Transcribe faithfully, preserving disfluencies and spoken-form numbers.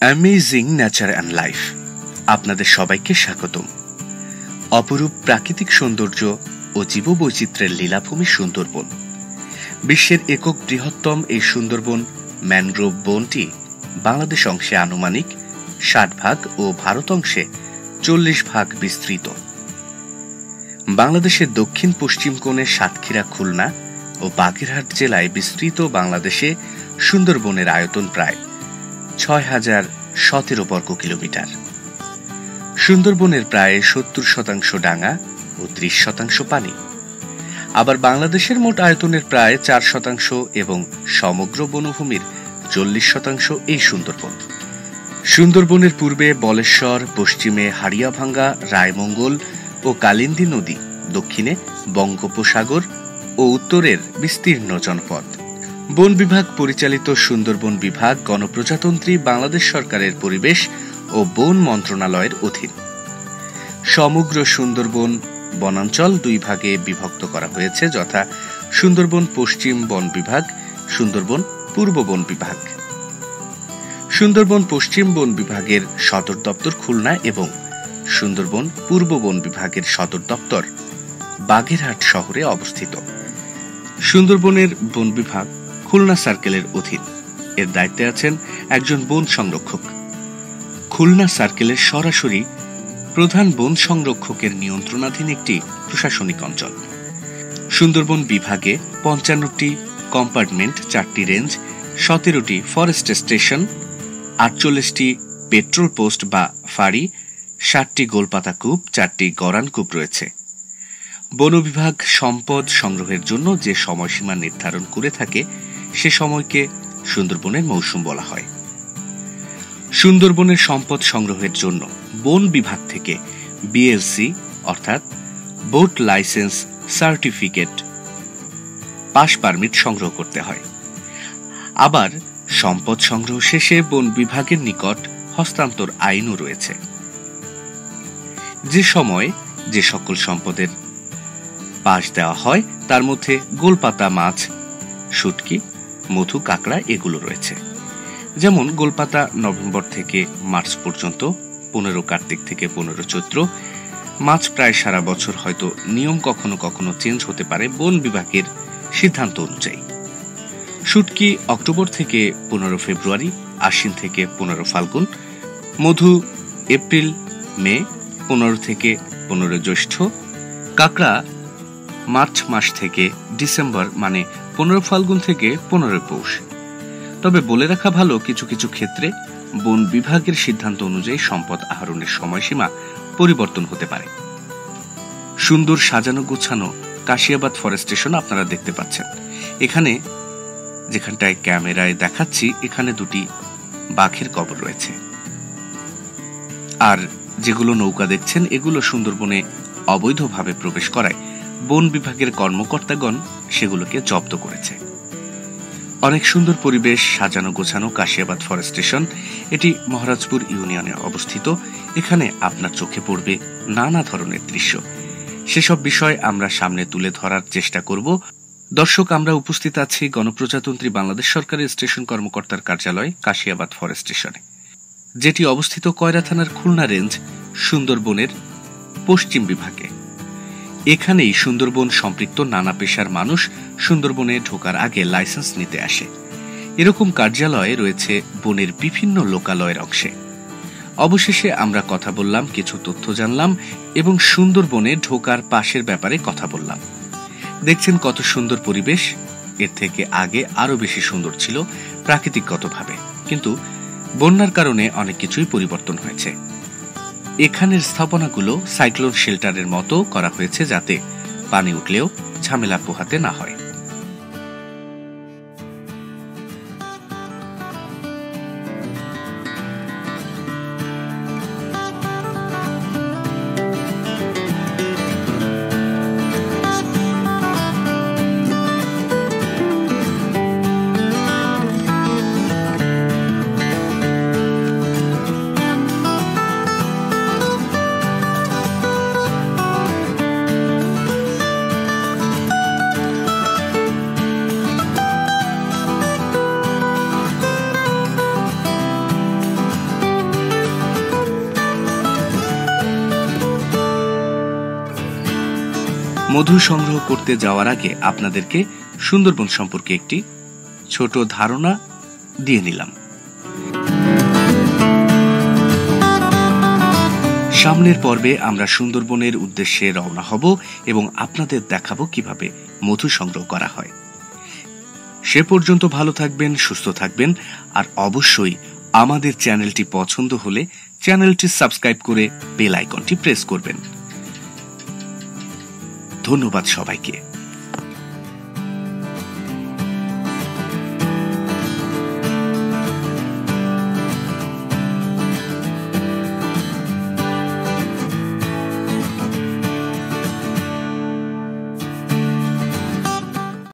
Amazing nature and life আপনাদের সবাইকে স্বাগতম। অপরূপ প্রাকৃতিক সৌন্দর্য ও জীববৈচিত্র্যের লীলাভূমি সুন্দরবন। বিশ্বের একক বৃহত্তম এই সুন্দরবন ম্যানগ্রোভ বনটি বাংলাদেশ অংশে আনুমানিক ষাট ভাগ ও ভারত অংশে চল্লিশ ভাগ বিস্তৃত। বাংলাদেশের দক্ষিণ পশ্চিম কোণে সাতক্ষীরা, খুলনা ও বাগেরহাট জেলায় বিস্তৃত বাংলাদেশে সুন্দরবনের আয়তন প্রায় ছয় হাজার সতেরো বর্গ কিলোমিটার। সুন্দরবনের প্রায় সত্তর শতাংশ ডাঙা ও ত্রিশ শতাংশ পানি। আবার বাংলাদেশের মোট আয়তনের প্রায় চার শতাংশ এবং সমগ্র বনভূমির চল্লিশ শতাংশ এই সুন্দরবন। সুন্দরবনের পূর্বে বলেশ্বর, পশ্চিমে হাড়িয়াভাঙ্গা, রায়মঙ্গল ও কালিন্দী নদী, দক্ষিণে বঙ্গোপসাগর ও উত্তরের বিস্তীর্ণ জনপদ। বন বিভাগ পরিচালিত সুন্দরবন বিভাগ গণপ্রজাতন্ত্রী বাংলাদেশ সরকারের পরিবেশ ও বন মন্ত্রণালয়ের অধীন। সমগ্র সুন্দরবন বনাঞ্চল দুই ভাগে বিভক্ত করা হয়েছে, যথা সুন্দরবন পশ্চিম বন বিভাগ, সুন্দরবন পূর্ব বন বিভাগ। সুন্দরবন পশ্চিম বন বিভাগের সদর দপ্তর খুলনা এবং সুন্দরবন পূর্ব বন বিভাগের সদর দপ্তর বাগেরহাট শহরে অবস্থিত। সুন্দরবনের বন বিভাগ খুলনা সার্কেলের অধীন। এর দায়িত্বে আছেন একজন বন সংরক্ষক। খুলনা সার্কেলের সরাসরি প্রধান বন সংরক্ষকের নিয়ন্ত্রণাধীন একটি প্রশাসনিক অঞ্চল। সুন্দরবন বিভাগে পঞ্চান্নটি কম্পার্টমেন্ট, চারটি রেঞ্জ, সতেরোটি ফরেস্ট স্টেশন, আটচল্লিশটি পেট্রোল পোস্ট বা ফাঁড়ি, ষাটটি গোলপাতা কূপ, চারটি গড়ান কূপ রয়েছে। বন বিভাগ সম্পদ সংগ্রহের জন্য যে সময়সীমা নির্ধারণ করে থাকে সে সময়কে সুন্দরবনের মৌসুম বলা হয়। সুন্দরবনের সম্পদ সংগ্রহের জন্য বন বিভাগ থেকে বিএলসি অর্থাৎ boat licence certificate pass permit সংগ্রহ করতে হয়। আবার সম্পদ সংগ্রহ শেষে বন বিভাগের নিকট হস্তান্তর আইনও রয়েছে। যে সময় যে সকল সম্পদের পাস দেওয়া হয় তার মধ্যে গোলপাতা মাছ, শুটকি, মধু, কাঁকড়া এগুলো রয়েছে। যেমন গোলপাতা নভেম্বর থেকে মার্চ পর্যন্ত, পনেরো কার্তিক থেকে পনেরো চৈত্র। মাছ প্রায় সারা বছর, হয়তো নিয়ম কখনো কখনো চেঞ্জ হতে পারে বন বিভাগের সিদ্ধান্ত অনুযায়ী। শুটকি অক্টোবর থেকে পনেরো ফেব্রুয়ারি, আশ্বিন থেকে পনেরো ফাল্গুন। মধু এপ্রিল মে, পনেরো থেকে পনেরো জ্যৈষ্ঠ। কাঁকড়া মার্চ মাস থেকে ডিসেম্বর, মানে পনেরো ফাল্গুন থেকে পনেরো পৌষ। তবে বলে রাখা ভালো, কিছু কিছু ক্ষেত্রে বন বিভাগের সিদ্ধান্ত অনুযায়ী সম্পদ আহরণের সময়সীমা পরিবর্তন হতে পারে। সুন্দর সাজানো গোছানো কাশিয়াবাদ ফরেস্ট স্টেশন আপনারা দেখতে পাচ্ছেন। এখানে যেখানটায় ক্যামেরায় দেখাচ্ছি, এখানে দুটি বাঘের কবর রয়েছে। আর যেগুলো নৌকা দেখছেন, এগুলো সুন্দরবনে অবৈধভাবে প্রবেশ করায় বন বিভাগের কর্মকর্তাগণ সেগুলোকে জব্দ করেছে। অনেক সুন্দর পরিবেশ, সাজানো গোছানো কাশিয়াবাদ ফরেস্ট স্টেশন। এটি মহারাজপুর ইউনিয়নে অবস্থিত। এখানে আপনার চোখে পড়বে নানা ধরনের দৃশ্য। সেসব বিষয় আমরা সামনে তুলে ধরার চেষ্টা করব। দর্শক, আমরা উপস্থিত আছি গণপ্রজাতন্ত্রী বাংলাদেশ সরকারের স্টেশন কর্মকর্তার কার্যালয় কাশিয়াবাদ ফরেস্ট স্টেশনে, যেটি অবস্থিত কয়রা থানার খুলনা রেঞ্জ সুন্দরবনের পশ্চিম বিভাগে। এখানেই সুন্দরবন সম্পৃক্ত নানা পেশার মানুষ সুন্দরবনে ঢোকার আগে লাইসেন্স নিতে আসে। এরকম কার্যালয় রয়েছে বনের বিভিন্ন লোকালয়ের অংশে। অবশেষে আমরা কথা বললাম, কিছু তথ্য জানলাম এবং সুন্দরবনে ঢোকার পাশের ব্যাপারে কথা বললাম। দেখছেন কত সুন্দর পরিবেশ। এর থেকে আগে আরো বেশি সুন্দর ছিল প্রাকৃতিকগতভাবে, কিন্তু বন্যার কারণে অনেক কিছুই পরিবর্তন হয়েছে। এখানের স্থাপনাগুলো সাইক্লোন শেল্টারের মতো করা হয়েছে, যাতে পানি উঠলেও ঝামেলা পোহাতে না হয়। মধু সংগ্রহ করতে যাওয়ার আগে আপনাদেরকে সুন্দরবন সম্পর্কে একটি ছোট ধারণা দিয়ে নিলাম। সামনের পর্বে আমরা সুন্দরবনের উদ্দেশ্যে রওনা হব এবং আপনাদের দেখাবো কিভাবে মধু সংগ্রহ করা হয়। সে পর্যন্ত ভালো থাকবেন, সুস্থ থাকবেন, আর অবশ্যই আমাদের চ্যানেলটি পছন্দ হলে চ্যানেলটি সাবস্ক্রাইব করে বেল আইকনটি প্রেস করবেন। ধন্যবাদ সবাইকে।